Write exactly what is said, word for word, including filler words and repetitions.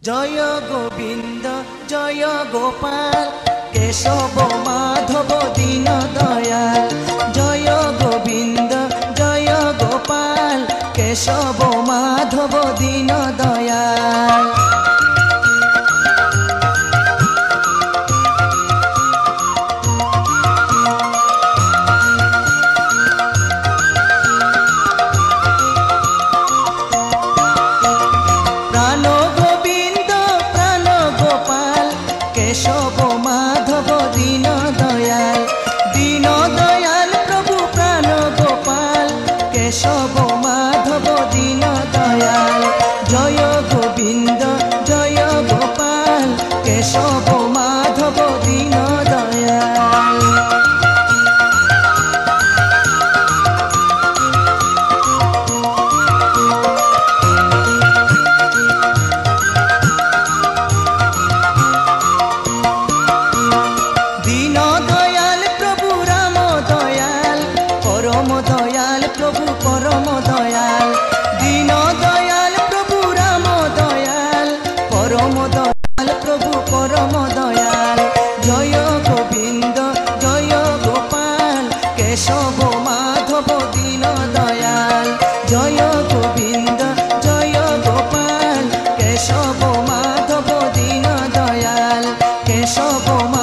জয় গোবিন্দ জয় গোপাল কেশব মাধব দীন দয়াল। জয় গোবিন্দ জয় গোপাল কেশব মাধব দীন দয়াল। প্রাণ গোবিন্দ প্রাণ গোপাল কেশব মাধব দীন দয়াল। দীন দয়াল প্রভু প্রাণ গোপাল কেশব মাধব দীন দয়াল। জয় গোবিন্দ জয় গোপাল কেশব মাধব দীন দয়াল। দীন দয়াল প্রভু রাম দয়াল পরম দয়াল প্রভু পরম দয়াল। দীন দয়াল প্রভু রাম দয়াল পরম দয়াল প্রভু পরম দয়াল। জয় গোবিন্দ জয় গোপাল কেশব মাধব দীন দয়াল। জয় গোবিন্দ জয় গোপাল কেশব মাধব দীন দয়াল। কেশব